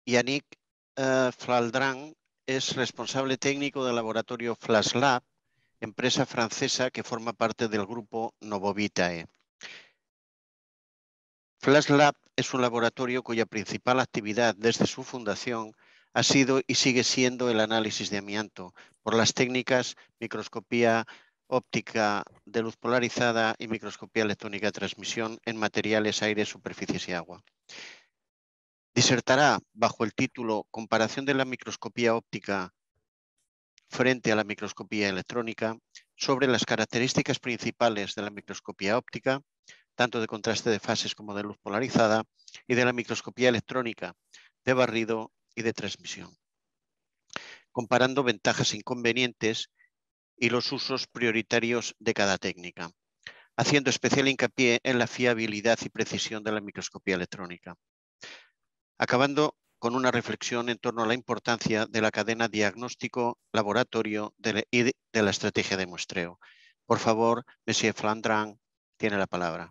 Yannick Faldran es responsable técnico del laboratorio Flash Lab, empresa francesa que forma parte del grupo Novovitae. Flash Lab es un laboratorio cuya principal actividad desde su fundación ha sido y sigue siendo el análisis de amianto por las técnicas microscopía óptica de luz polarizada y microscopía electrónica de transmisión en materiales, aire, superficies y agua. Disertará bajo el título Comparación de la microscopía óptica frente a la microscopía electrónica sobre las características principales de la microscopía óptica, tanto de contraste de fases como de luz polarizada, y de la microscopía electrónica de barrido y de transmisión, comparando ventajas e inconvenientes y los usos prioritarios de cada técnica, haciendo especial hincapié en la fiabilidad y precisión de la microscopía electrónica, acabando con una reflexión en torno a la importancia de la cadena diagnóstico-laboratorio y de la estrategia de muestreo. Por favor, Monsieur Flandrin tiene la palabra.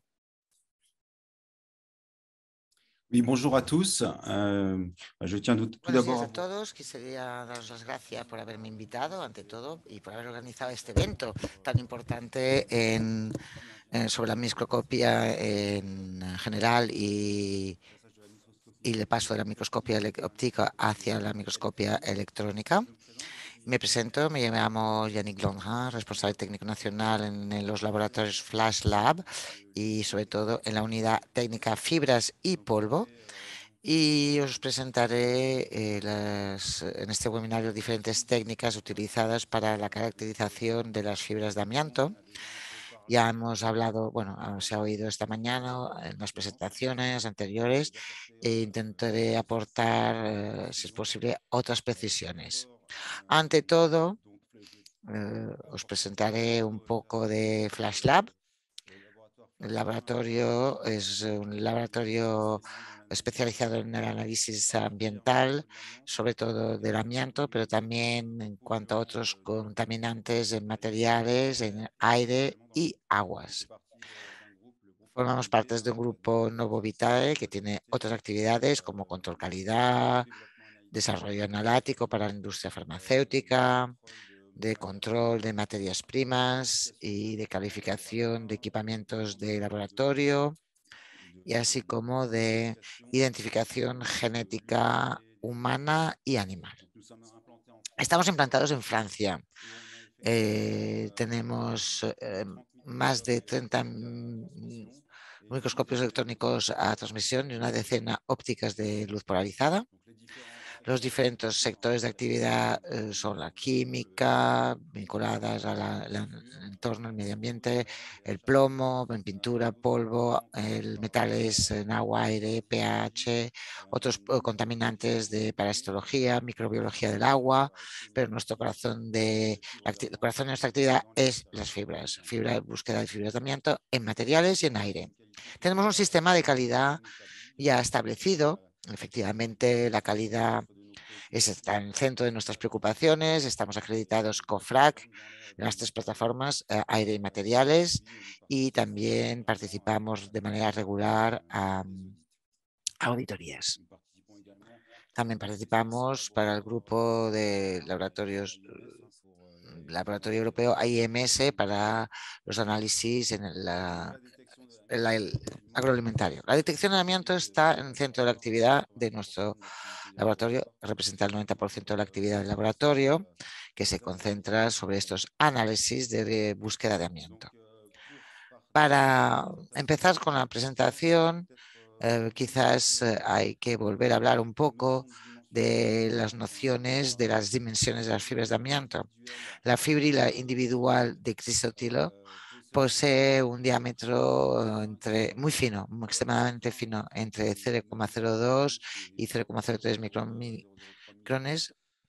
Oui, bonjour à tous. Je tiens tout Buenos días d'abord a todos. Quisiera daros las gracias por haberme invitado, ante todo, y por haber organizado este evento tan importante sobre la microscopía en general y el paso de la microscopía óptica hacia la microscopía electrónica. Me presento, me llamo Yannick Flandrin, responsable técnico nacional en los laboratorios Flash Lab y sobre todo en la unidad técnica fibras y polvo. Y os presentaré en este webinario diferentes técnicas utilizadas para la caracterización de las fibras de amianto. Ya hemos hablado, bueno, se ha oído esta mañana en las presentaciones anteriores e intentaré aportar, si es posible, otras precisiones. Ante todo, os presentaré un poco de Flash Lab. El laboratorio es un laboratorio especializado en el análisis ambiental, sobre todo del amianto, pero también en cuanto a otros contaminantes en materiales, en aire y aguas. Formamos parte de un grupo Novovitae que tiene otras actividades como control calidad, desarrollo analítico para la industria farmacéutica, de control de materias primas y de calificación de equipamientos de laboratorio, y así como de identificación genética humana y animal. Estamos implantados en Francia. Tenemos más de 30 microscopios electrónicos a transmisión y una decena ópticas de luz polarizada. Los diferentes sectores de actividad son la química, vinculadas al entorno, al medio ambiente, el plomo, en pintura, polvo, el metales en agua, aire, pH, otros contaminantes de parasitología, microbiología del agua, pero nuestro el corazón de nuestra actividad es las fibras, búsqueda de fibras de amianto en materiales y en aire. Tenemos un sistema de calidad ya establecido. Efectivamente, la calidad está en el centro de nuestras preocupaciones. Estamos acreditados COFRAC en las 3 plataformas, aire y materiales, y también participamos de manera regular a auditorías. También participamos para el grupo de laboratorio europeo AIMS para los análisis en el agroalimentario. La detección de amianto está en el centro de la actividad de nuestro laboratorio, representa el 90% de la actividad del laboratorio, que se concentra sobre estos análisis de búsqueda de amianto. Para empezar con la presentación, quizás hay que volver a hablar un poco de las nociones de las dimensiones de las fibras de amianto. La fibra individual de crisotilo posee un diámetro muy fino, extremadamente fino, entre 0,02 y 0,03 micrones.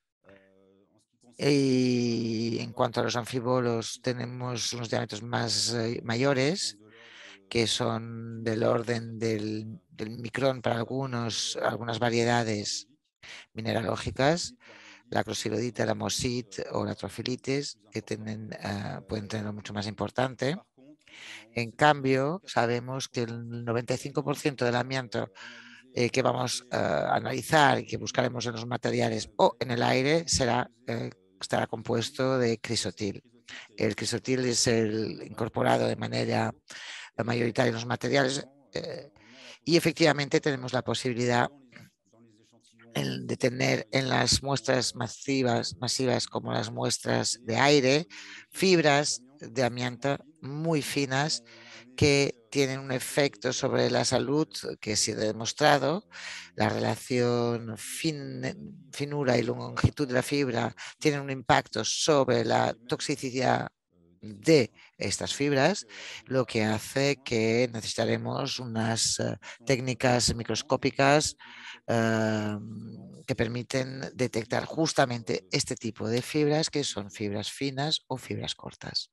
Y en cuanto a los anfíbolos, tenemos unos diámetros mayores, que son del orden del micrón para algunas variedades mineralógicas, la crosilodita, la mosite o la trofilitis, que pueden tenerlo mucho más importante. En cambio, sabemos que el 95% del amianto que vamos a analizar y que buscaremos en los materiales o en el aire estará compuesto de crisotil. El crisotil es el incorporado de manera mayoritaria en los materiales y efectivamente tenemos la posibilidad de tener en las muestras masivas como las muestras de aire, fibras de amianto muy finas que tienen un efecto sobre la salud que ha sido demostrado. La relación finura y longitud de la fibra tienen un impacto sobre la toxicidad de estas fibras, lo que hace que necesitaremos unas técnicas microscópicas que permiten detectar justamente este tipo de fibras, que son fibras finas o fibras cortas.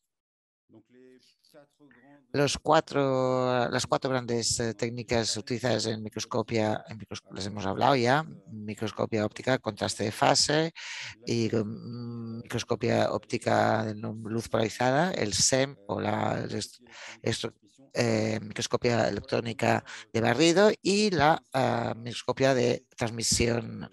Las cuatro grandes técnicas utilizadas en microscopía, les hemos hablado ya: microscopía óptica, contraste de fase, y microscopía óptica de luz polarizada, el SEM, o la microscopía electrónica de barrido, y la microscopía de transmisión.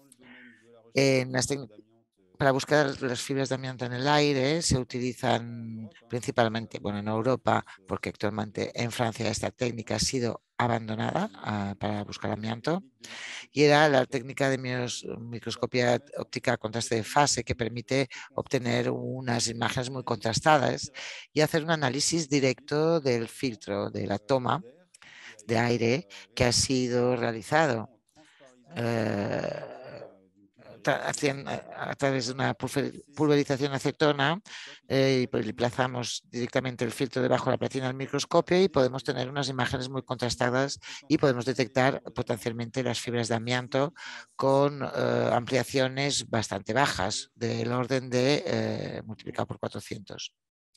Para buscar las fibras de amianto en el aire se utilizan principalmente, bueno, en Europa, porque actualmente en Francia esta técnica ha sido abandonada para buscar amianto, y era la técnica de microscopía óptica a contraste de fase, que permite obtener unas imágenes muy contrastadas y hacer un análisis directo del filtro, de la toma de aire que ha sido realizado a través de una pulverización acetona, y plazamos directamente el filtro debajo de la platina del microscopio y podemos tener unas imágenes muy contrastadas y podemos detectar potencialmente las fibras de amianto con ampliaciones bastante bajas, del orden de multiplicado por 400.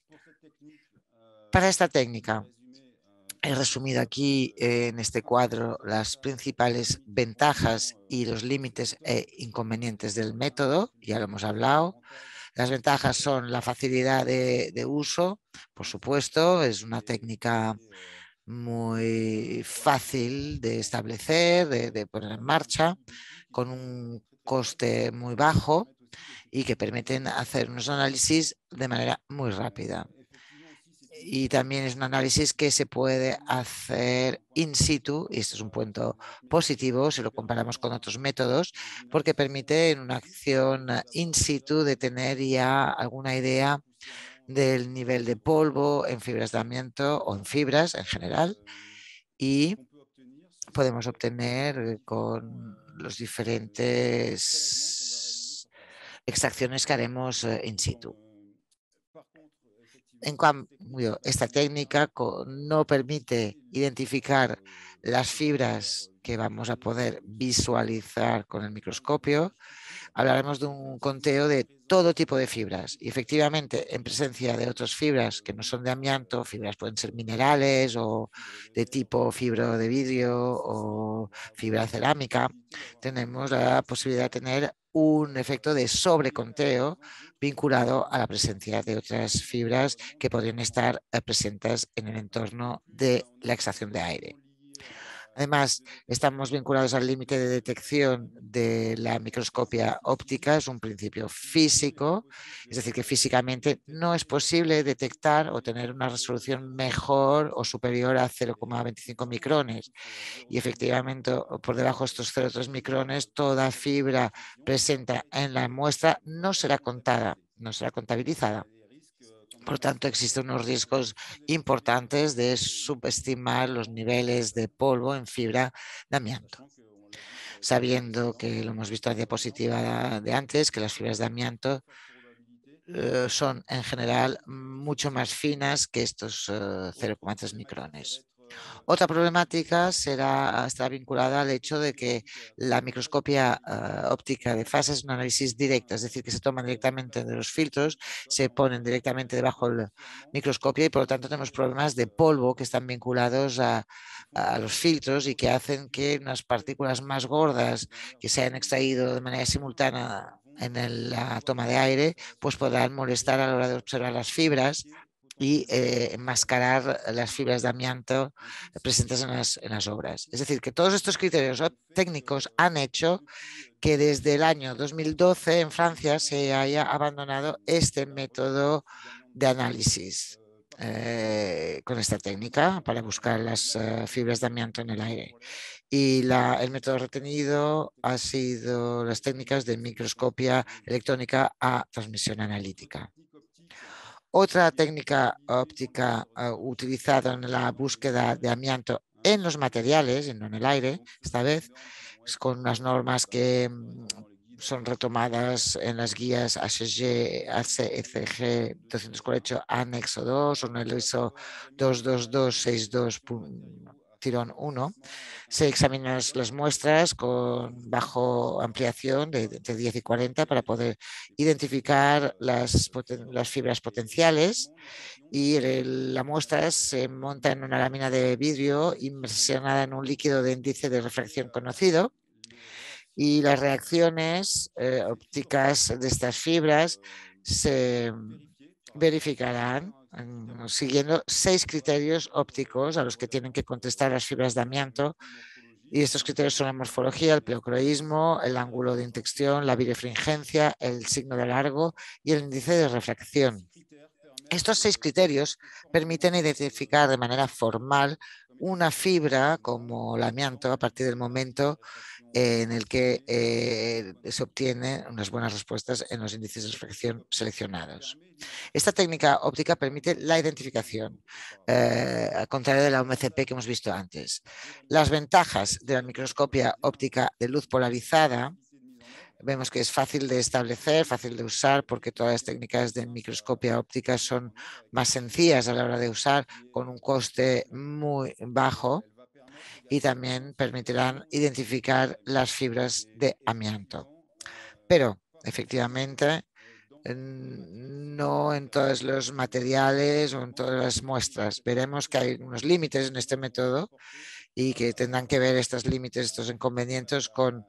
Para esta técnica, he resumido aquí en este cuadro las principales ventajas y los límites e inconvenientes del método. Ya lo hemos hablado. Las ventajas son la facilidad de uso, por supuesto, es una técnica muy fácil de establecer, de poner en marcha, con un coste muy bajo y que permiten hacer unos análisis de manera muy rápida. Y también es un análisis que se puede hacer in situ, y esto es un punto positivo si lo comparamos con otros métodos, porque permite en una acción in situ de tener ya alguna idea del nivel de polvo en fibras de amianto o en fibras en general, y podemos obtener con los diferentes extracciones que haremos in situ. En cambio, esta técnica no permite identificar las fibras que vamos a poder visualizar con el microscopio. Hablaremos de un conteo de todo tipo de fibras, y efectivamente en presencia de otras fibras que no son de amianto, fibras pueden ser minerales o de tipo fibra de vidrio o fibra cerámica, tenemos la posibilidad de tener un efecto de sobreconteo vinculado a la presencia de otras fibras que podrían estar presentes en el entorno de la extracción de aire. Además, estamos vinculados al límite de detección de la microscopía óptica, es un principio físico, es decir, que físicamente no es posible detectar o tener una resolución mejor o superior a 0,25 micrones. Y efectivamente, por debajo de estos 0,3 micrones, toda fibra presente en la muestra no será contada, no será contabilizada. Por tanto, existen unos riesgos importantes de subestimar los niveles de polvo en fibra de amianto, sabiendo que lo hemos visto en la diapositiva de antes, que las fibras de amianto son en general mucho más finas que estos 0,3 micrones. Otra problemática estará vinculada al hecho de que la microscopía óptica de fase es un análisis directo, es decir, que se toman directamente de los filtros, se ponen directamente debajo del microscopio, y por lo tanto tenemos problemas de polvo que están vinculados a los filtros y que hacen que unas partículas más gordas que se hayan extraído de manera simultánea en la toma de aire pues podrán molestar a la hora de observar las fibras, y enmascarar las fibras de amianto presentes en las obras. Es decir, que todos estos criterios técnicos han hecho que desde el año 2012 en Francia se haya abandonado este método de análisis con esta técnica para buscar las fibras de amianto en el aire. Y el método retenido ha sido las técnicas de microscopia electrónica a transmisión analítica. Otra técnica óptica utilizada en la búsqueda de amianto en los materiales y no en el aire, esta vez, es con unas normas que son retomadas en las guías HG, ACECG 248 anexo 2 o en el ISO 22262-1. Se examinan las muestras bajo ampliación de entre 10 y 40 para poder identificar las fibras potenciales y la muestra se monta en una lámina de vidrio inmersionada en un líquido de índice de refracción conocido y las reacciones ópticas de estas fibras se verificarán siguiendo 6 criterios ópticos a los que tienen que contestar las fibras de amianto. Y estos criterios son la morfología, el pleocroísmo, el ángulo de inyección, la birefringencia, el signo de largo y el índice de refracción. Estos 6 criterios permiten identificar de manera formal una fibra como el amianto a partir del momento en el que se obtienen unas buenas respuestas en los índices de refracción seleccionados. Esta técnica óptica permite la identificación, al contrario de la OMCP que hemos visto antes. Las ventajas de la microscopia óptica de luz polarizada, vemos que es fácil de establecer, fácil de usar, porque todas las técnicas de microscopia óptica son más sencillas a la hora de usar, con un coste muy bajo, y también permitirán identificar las fibras de amianto. Pero, efectivamente, no en todos los materiales o en todas las muestras. Veremos que hay unos límites en este método y que tendrán que ver estos límites, estos inconvenientes con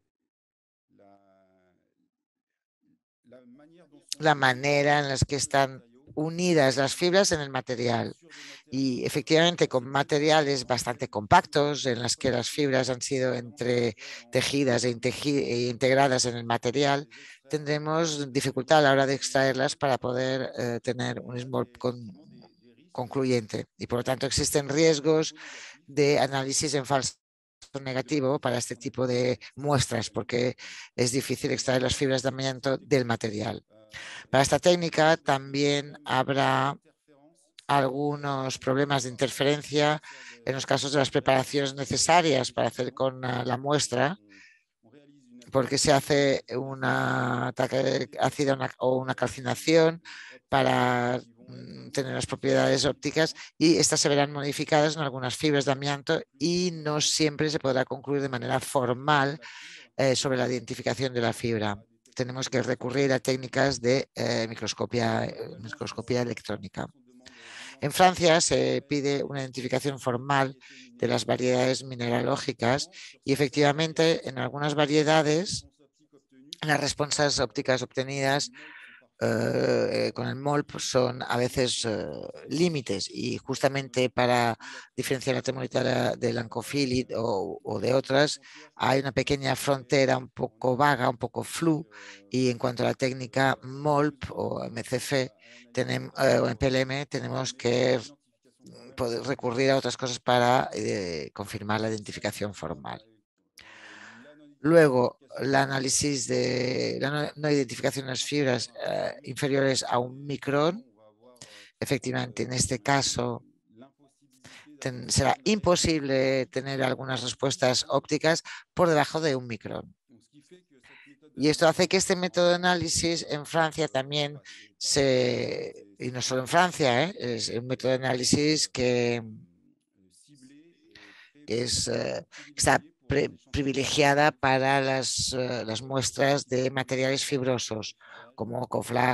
la manera en la que están unidas las fibras en el material. Y efectivamente con materiales bastante compactos en las que las fibras han sido entretejidas e integradas en el material, tendremos dificultad a la hora de extraerlas para poder tener un SMOLP concluyente. Y por lo tanto existen riesgos de análisis en falso negativo para este tipo de muestras porque es difícil extraer las fibras de amianto del material. Para esta técnica también habrá algunos problemas de interferencia en los casos de las preparaciones necesarias para hacer con la muestra, porque se hace un ataque ácido o una calcinación para tener las propiedades ópticas y estas se verán modificadas en algunas fibras de amianto y no siempre se podrá concluir de manera formal sobre la identificación de la fibra. Tenemos que recurrir a técnicas de microscopía electrónica. En Francia se pide una identificación formal de las variedades mineralógicas y efectivamente en algunas variedades las respuestas ópticas obtenidas con el MOLP son a veces límites y justamente para diferenciar la tremolita del Ancophyllid o de otras hay una pequeña frontera un poco vaga, un poco flu y en cuanto a la técnica MOLP o MCF o en PLM tenemos que poder recurrir a otras cosas para confirmar la identificación formal. Luego, el análisis de la no identificación de las fibras inferiores a 1 micrón. Efectivamente, en este caso será imposible tener algunas respuestas ópticas por debajo de 1 micrón. Y esto hace que este método de análisis en Francia también y no solo en Francia, es un método de análisis que está privilegiada para las muestras de materiales fibrosos como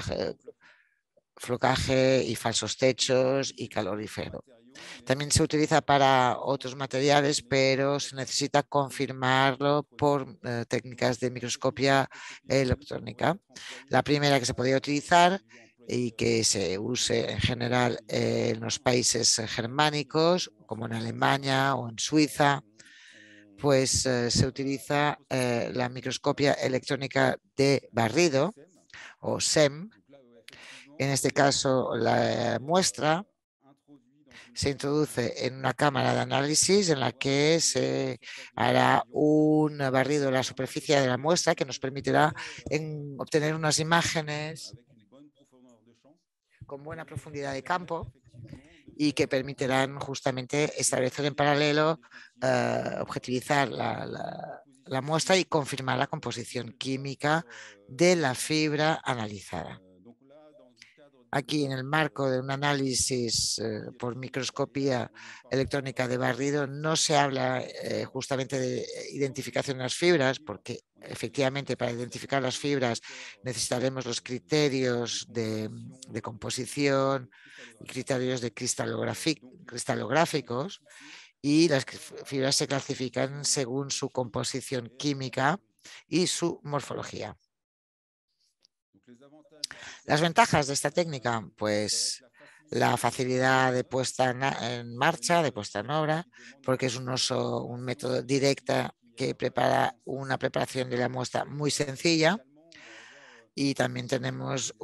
flocaje y falsos techos y calorífero. También se utiliza para otros materiales, pero se necesita confirmarlo por técnicas de microscopía electrónica. La primera que se podía utilizar y que se use en general en los países germánicos, como en Alemania o en Suiza, pues se utiliza la microscopia electrónica de barrido o SEM. En este caso, la muestra se introduce en una cámara de análisis en la que se hará un barrido de la superficie de la muestra que nos permitirá obtener unas imágenes con buena profundidad de campo y que permitirán justamente establecer en paralelo, objetivizar la muestra y confirmar la composición química de la fibra analizada. Aquí, en el marco de un análisis por microscopía electrónica de barrido, no se habla justamente de identificación de las fibras, porque efectivamente para identificar las fibras necesitaremos los criterios de composición y criterios de cristalográficos, y las fibras se clasifican según su composición química y su morfología. Las ventajas de esta técnica, pues la facilidad de puesta en marcha, de puesta en obra, porque es un método directo que prepara una preparación de la muestra muy sencilla, y también tenemos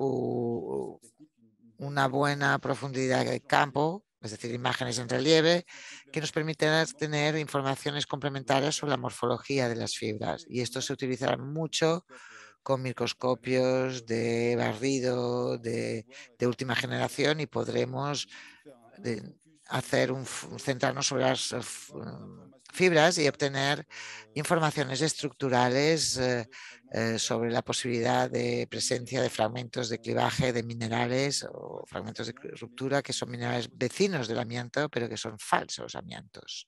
una buena profundidad de campo, es decir, imágenes en relieve, que nos permitirán tener informaciones complementarias sobre la morfología de las fibras, y esto se utilizará mucho con microscopios de barrido de última generación, y podremos centrarnos sobre las fibras y obtener informaciones estructurales sobre la posibilidad de presencia de fragmentos de clivaje de minerales o fragmentos de ruptura que son minerales vecinos del amianto, pero que son falsos amiantos.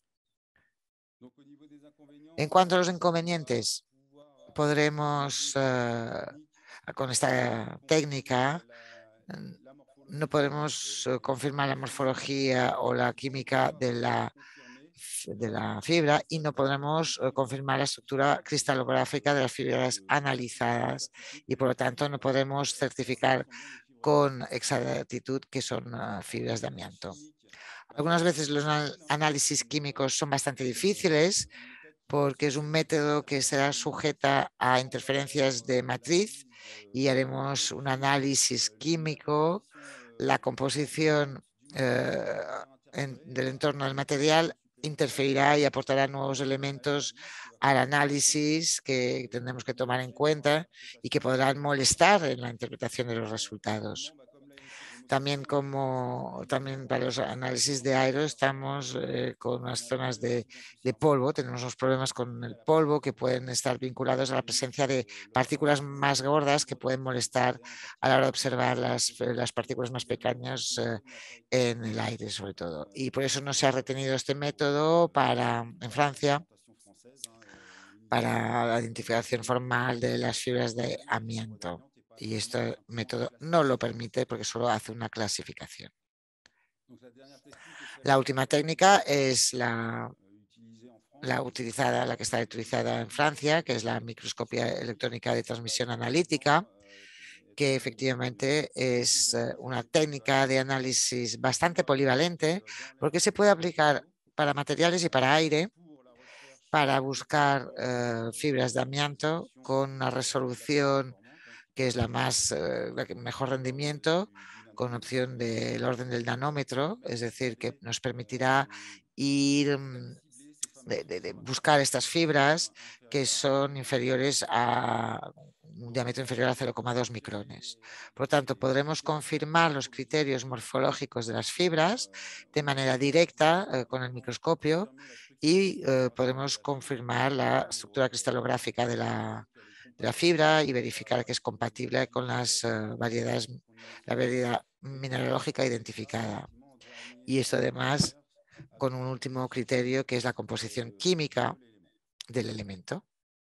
En cuanto a los inconvenientes, podremos, con esta técnica, no podemos confirmar la morfología o la química de la fibra, y no podremos confirmar la estructura cristalográfica de las fibras analizadas, y por lo tanto no podemos certificar con exactitud que son fibras de amianto. Algunas veces los análisis químicos son bastante difíciles, porque es un método que será sujeta a interferencias de matriz, y haremos un análisis químico. La composición del entorno del material interferirá y aportará nuevos elementos al análisis que tendremos que tomar en cuenta y que podrán molestar en la interpretación de los resultados. También para los análisis de aero estamos con unas zonas de polvo. Tenemos unos problemas con el polvo que pueden estar vinculados a la presencia de partículas más gordas que pueden molestar a la hora de observar las partículas más pequeñas en el aire, sobre todo. Y por eso no se ha retenido este método en Francia para la identificación formal de las fibras de amianto. Y este método no lo permite porque solo hace una clasificación. La última técnica es la que está utilizada en Francia, que es la microscopía electrónica de transmisión analítica, que efectivamente es una técnica de análisis bastante polivalente, porque se puede aplicar para materiales y para aire, para buscar fibras de amianto con una resolución que es la mejor rendimiento, con opción del orden del nanómetro, es decir, que nos permitirá ir buscar estas fibras que son inferiores a un diámetro inferior a 0,2 micrones. Por lo tanto, podremos confirmar los criterios morfológicos de las fibras de manera directa con el microscopio, y podremos confirmar la estructura cristalográfica de la fibra y verificar que es compatible con la variedad mineralógica identificada. Y esto además con un último criterio, que es la composición química del elemento.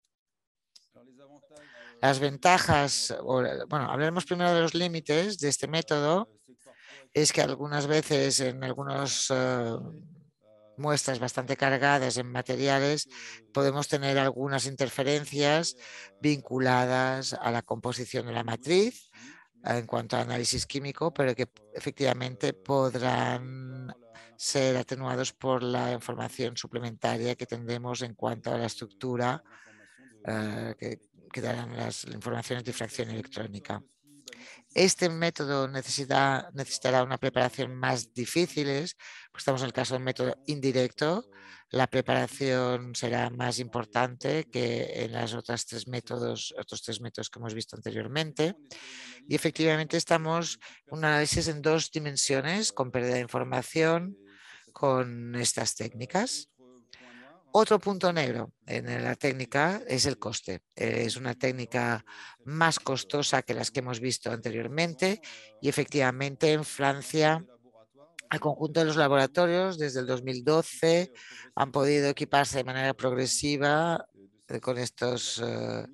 Las ventajas, hablaremos primero de los límites de este método. Es que algunas veces en algunas muestras bastante cargadas en materiales podemos tener algunas interferencias vinculadas a la composición de la matriz, en cuanto a análisis químico, pero que efectivamente podrán ser atenuados por la información suplementaria que tendremos en cuanto a la estructura que darán las informaciones de fracción electrónica. Este método necesitará una preparación más difícil, pues estamos en el caso del método indirecto. La preparación será más importante que en los otros tres métodos que hemos visto anteriormente. Y efectivamente estamos en un análisis en dos dimensiones, con pérdida de información, con estas técnicas. Otro punto negro en la técnica es el coste. Es una técnica más costosa que las que hemos visto anteriormente y efectivamente en Francia el conjunto de los laboratorios desde el 2012 han podido equiparse de manera progresiva con estos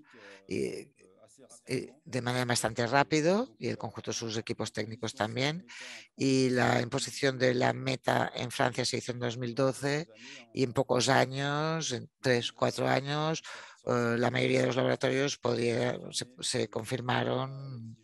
de manera bastante rápido y el conjunto de sus equipos técnicos también. Y la imposición de la meta en Francia se hizo en 2012 y en pocos años, en 3 o 4 años, la mayoría de los laboratorios se confirmaron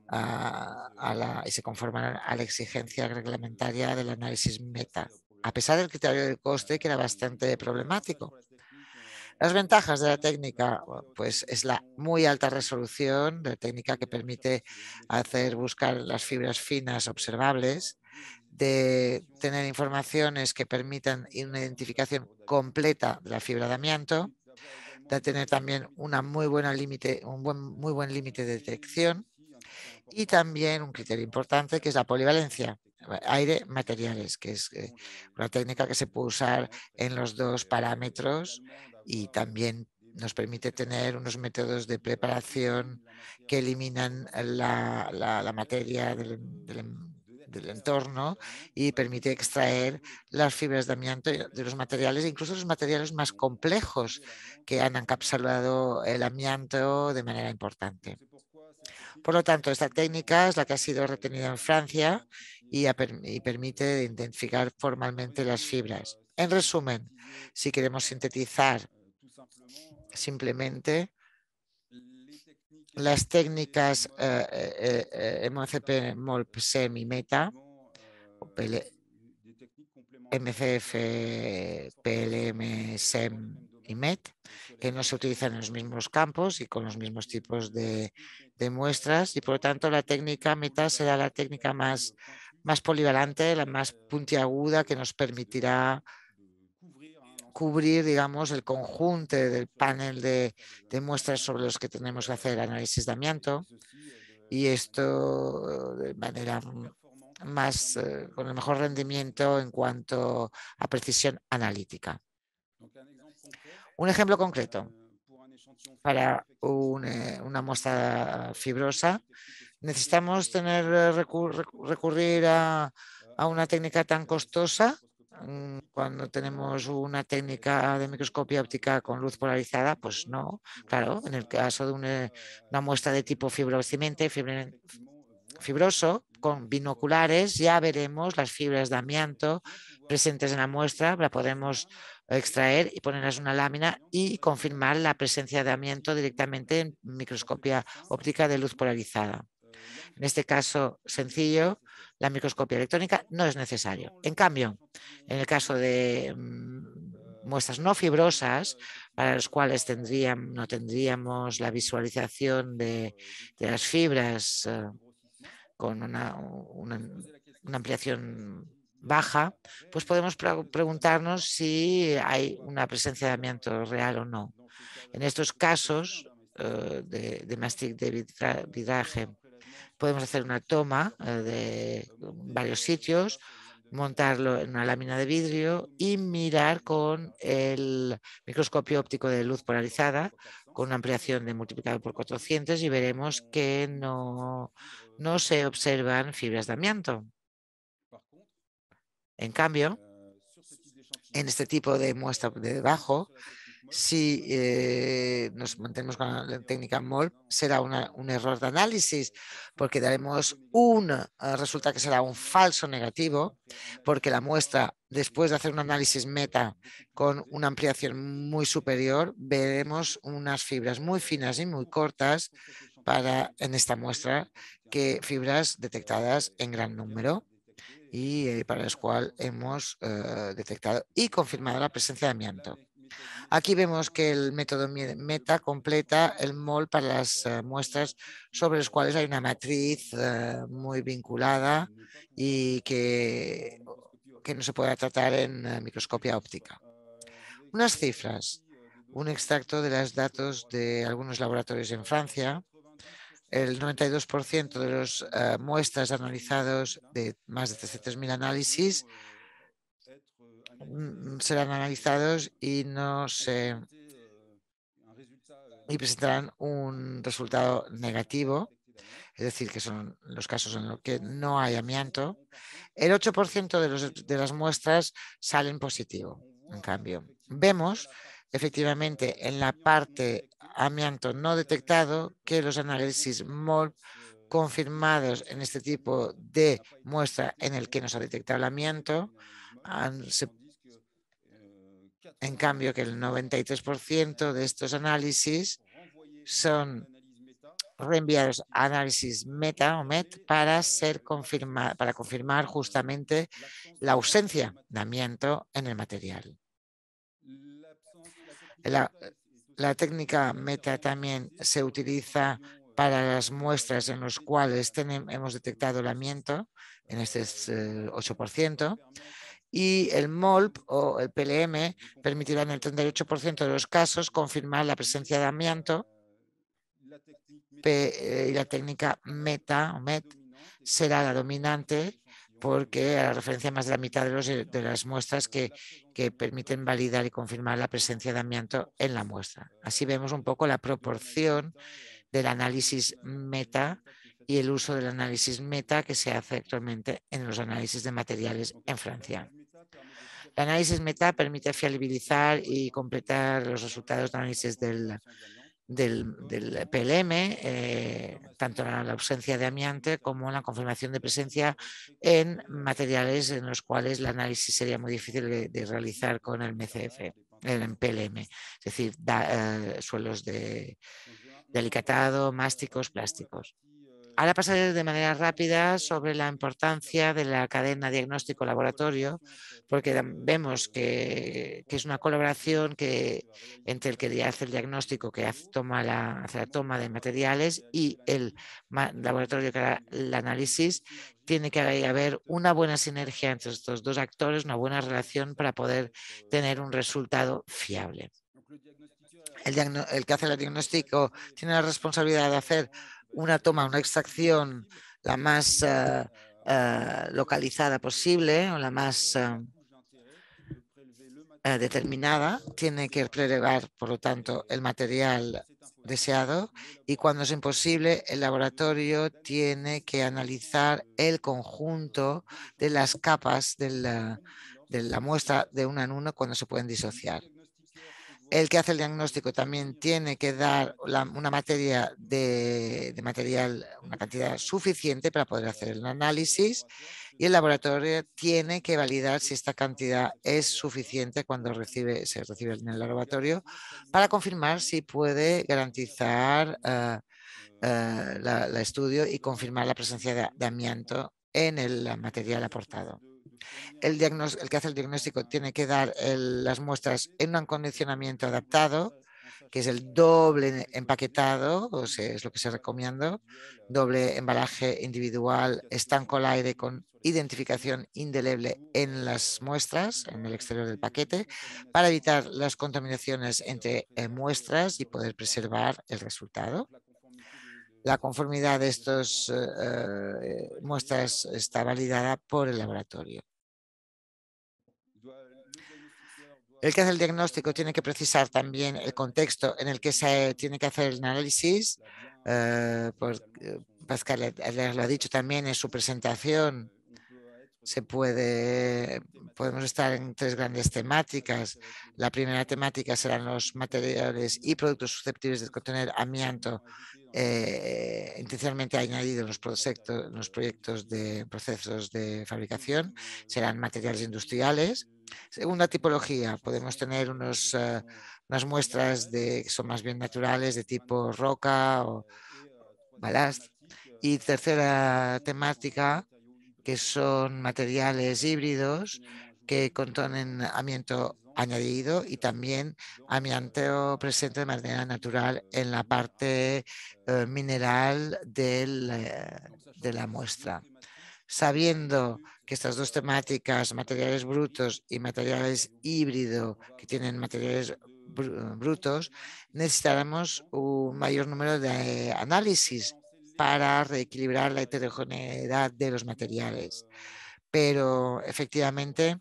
y se conforman a la exigencia reglamentaria del análisis meta, a pesar del criterio del coste que era bastante problemático. Las ventajas de la técnica, pues es la muy alta resolución de la técnica que permite buscar las fibras finas observables, de tener informaciones que permitan una identificación completa de la fibra de amianto, de tener también un muy buen límite de detección y también un criterio importante que es la polivalencia, aire, materiales, que es una técnica que se puede usar en los dos parámetros y también nos permite tener unos métodos de preparación que eliminan la materia del entorno y permite extraer las fibras de amianto de los materiales, incluso los materiales más complejos que han encapsulado el amianto de manera importante. Por lo tanto, esta técnica es la que ha sido retenida en Francia y permite identificar formalmente las fibras. En resumen, si queremos sintetizar simplemente las técnicas MCP, MOLP, SEM y META, MCF, PLM, SEM y MET, que no se utilizan en los mismos campos y con los mismos tipos de muestras, y por lo tanto la técnica META será la técnica más polivalente, la más puntiaguda, que nos permitirá cubrir, digamos, el conjunto del panel de muestras sobre los que tenemos que hacer análisis de amianto, y esto de manera con el mejor rendimiento en cuanto a precisión analítica. Un ejemplo concreto. Para una muestra fibrosa, necesitamos recurrir a una técnica tan costosa cuando tenemos una técnica de microscopía óptica con luz polarizada. Pues no, claro, en el caso de una muestra de tipo fibroso con binoculares ya veremos las fibras de amianto presentes en la muestra, la podemos extraer y ponerlas en una lámina y confirmar la presencia de amianto directamente en microscopía óptica de luz polarizada. En este caso sencillo, la microscopía electrónica no es necesario. En cambio, en el caso de muestras no fibrosas, para las cuales no tendríamos la visualización de las fibras con una ampliación baja, pues podemos preguntarnos si hay una presencia de amianto real o no. En estos casos de mastic de vidraje, podemos hacer una toma de varios sitios, montarlo en una lámina de vidrio y mirar con el microscopio óptico de luz polarizada con una ampliación de multiplicado por 400 y veremos que no se observan fibras de amianto. En cambio, en este tipo de muestra de debajo, si nos mantenemos con la técnica MOLP, será un error de análisis, porque daremos resulta que será un falso negativo, porque la muestra, después de hacer un análisis meta con una ampliación muy superior, veremos unas fibras muy finas y muy cortas en esta muestra que fibras detectadas en gran número y para las cuales hemos detectado y confirmado la presencia de amianto. Aquí vemos que el método META completa el MOL para las muestras sobre las cuales hay una matriz muy vinculada y que no se puede tratar en microscopía óptica. Unas cifras. Un extracto de los datos de algunos laboratorios en Francia. El 92% de las muestras analizados de más de 300.000 análisis serán analizados y presentarán un resultado negativo, es decir, que son los casos en los que no hay amianto. El 8% de las muestras salen positivo. En cambio, vemos efectivamente en la parte amianto no detectado que los análisis MOL confirmados en este tipo de muestra en el que no se ha detectado el amianto, en cambio que el 93% de estos análisis son reenviados a análisis meta o MET para confirmar justamente la ausencia de amianto en el material. La técnica meta también se utiliza para las muestras en las cuales hemos detectado el amianto, en este 8%, y el MOLP o el PLM permitirá en el 38% de los casos confirmar la presencia de amianto, y la técnica META o MET será la dominante porque a la referencia más de la mitad de las muestras que permiten validar y confirmar la presencia de amianto en la muestra. Así vemos un poco la proporción del análisis meta y el uso del análisis meta que se hace actualmente en los análisis de materiales en Francia. El análisis meta permite fiabilizar y completar los resultados de análisis del PLM, tanto en la ausencia de amianto como en la confirmación de presencia en materiales en los cuales el análisis sería muy difícil de realizar con el MCF, el PLM, es decir, suelos de alicatado, másticos, plásticos. Ahora pasaré de manera rápida sobre la importancia de la cadena diagnóstico-laboratorio, porque vemos que es una colaboración entre el que hace el diagnóstico, que hace la toma de materiales, y el laboratorio que hará el análisis. Tiene que haber una buena sinergia entre estos dos actores, una buena relación para poder tener un resultado fiable. El que hace el diagnóstico tiene la responsabilidad de hacer una extracción la más localizada posible o la más determinada. Tiene que prelevar, por lo tanto, el material deseado y cuando es imposible, el laboratorio tiene que analizar el conjunto de las capas de la muestra de una en una cuando se pueden disociar. El que hace el diagnóstico también tiene que dar una materia de material, una cantidad suficiente para poder hacer el análisis, y el laboratorio tiene que validar si esta cantidad es suficiente cuando se recibe en el laboratorio para confirmar si puede garantizar el estudio y confirmar la presencia de amianto en el material aportado. El que hace el diagnóstico tiene que dar las muestras en un acondicionamiento adaptado, que es el doble empaquetado, es lo que se recomienda, doble embalaje individual, estanco al aire con identificación indeleble en las muestras, en el exterior del paquete, para evitar las contaminaciones entre muestras y poder preservar el resultado. La conformidad de estas muestras está validada por el laboratorio. El que hace el diagnóstico tiene que precisar también el contexto en el que se tiene que hacer el análisis. Pascal lo ha dicho también en su presentación. Podemos estar en tres grandes temáticas. La primera temática serán los materiales y productos susceptibles de contener amianto, intencionalmente añadido en los proyectos de procesos de fabricación. Serán materiales industriales. Segunda tipología, podemos tener unas muestras que son más bien naturales, de tipo roca ballast. Y tercera temática, que son materiales híbridos que contienen amianto añadido y también amianto presente de manera natural en la parte mineral de la muestra. Sabiendo que estas dos temáticas, materiales brutos y materiales híbridos, que tienen materiales brutos, necesitaremos un mayor número de análisis para reequilibrar la heterogeneidad de los materiales. Pero efectivamente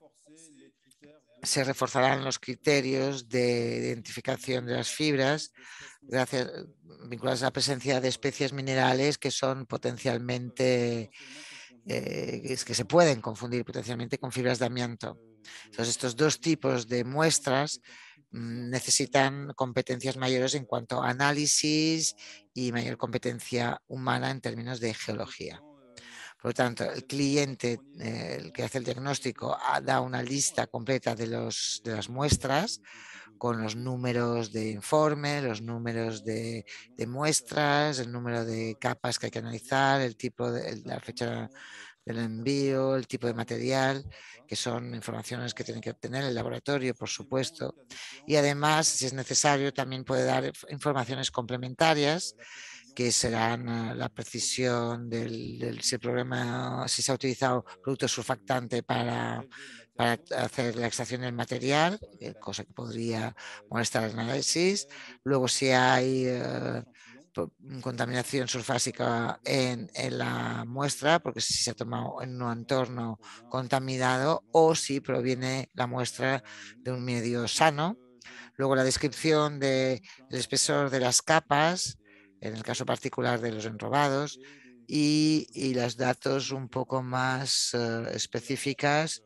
se reforzarán los criterios de identificación de las fibras vinculadas a la presencia de especies minerales que son potencialmente, que se pueden confundir potencialmente con fibras de amianto. Entonces, estos dos tipos de muestras necesitan competencias mayores en cuanto a análisis y mayor competencia humana en términos de geología. Por lo tanto, el cliente, el que hace el diagnóstico, da una lista completa de las muestras con los números de informe, los números de muestras, el número de capas que hay que analizar, el tipo la fecha del envío, el tipo de material, que son informaciones que tiene que obtener el laboratorio, por supuesto. Y además, si es necesario, también puede dar informaciones complementarias que serán la precisión si el programa, si se ha utilizado producto surfactante para hacer la extracción del material, cosa que podría molestar el análisis. Luego, si hay contaminación surfásica en la muestra, porque si se ha tomado en un entorno contaminado o si proviene la muestra de un medio sano. Luego, la descripción del espesor de las capas, en el caso particular de los enrobados, y los datos un poco más específicas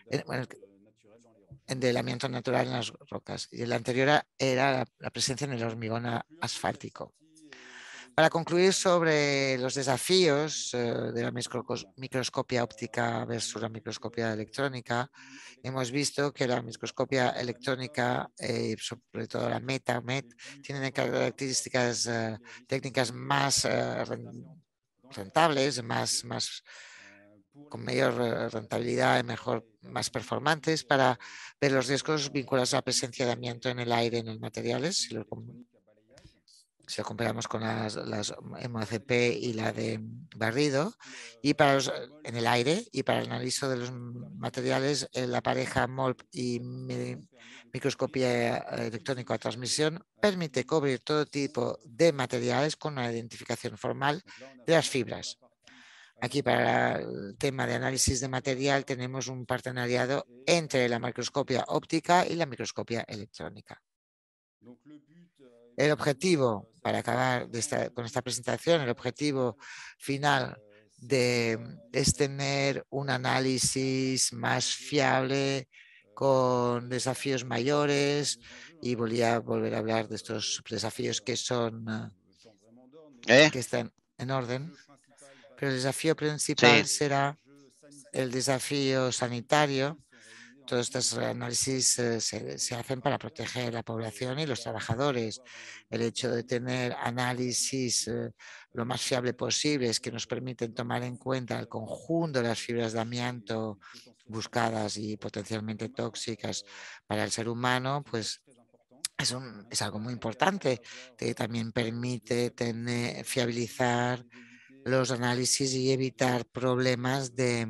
del amianto natural en las rocas. Y la anterior era la presencia en el hormigón asfáltico. Para concluir sobre los desafíos de la microscopia óptica versus la microscopia electrónica, hemos visto que la microscopia electrónica, sobre todo la MET, tienen características técnicas más rentables, con mayor rentabilidad y más performantes para ver los riesgos vinculados a la presencia de amianto en el aire, en los materiales, si lo comparamos con las MOCP y la de barrido, y en el aire, y para el análisis de los materiales, la pareja MOLP y microscopía electrónica a transmisión permite cubrir todo tipo de materiales con una identificación formal de las fibras. Aquí, para el tema de análisis de material, tenemos un partenariado entre la microscopia óptica y la microscopia electrónica. El objetivo, para acabar con esta presentación, el objetivo final es tener un análisis más fiable, con desafíos mayores, y voy a volver a hablar de estos desafíos que están en orden. Pero el desafío principal será el desafío sanitario. Todos estos análisis se hacen para proteger la población y los trabajadores. El hecho de tener análisis lo más fiable posible, que nos permiten tomar en cuenta el conjunto de las fibras de amianto buscadas y potencialmente tóxicas para el ser humano, pues es algo muy importante, que también permite fiabilizar los análisis y evitar problemas de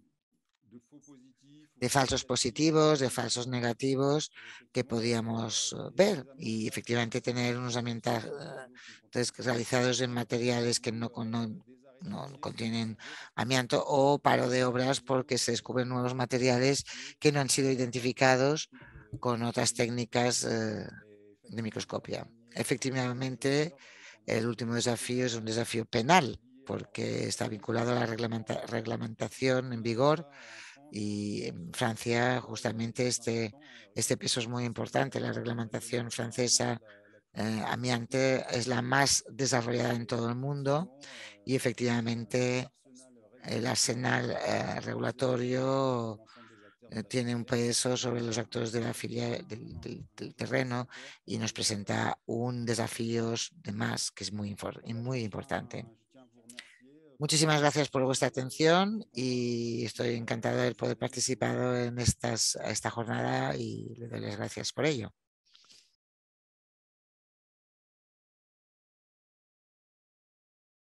falsos positivos, de falsos negativos que podíamos ver, y efectivamente tener unos ambientes realizados en materiales que no contienen amianto, o paro de obras porque se descubren nuevos materiales que no han sido identificados con otras técnicas de microscopia. Efectivamente, el último desafío es un desafío penal, porque está vinculado a la reglamentación en vigor, y en Francia justamente este peso es muy importante. La reglamentación francesa amiante es la más desarrollada en todo el mundo, y efectivamente el arsenal regulatorio tiene un peso sobre los actores de la filia del terreno y nos presenta un desafío de más que es muy importante. Muchísimas gracias por vuestra atención y estoy encantado de poder participar en esta jornada y le doy las gracias por ello.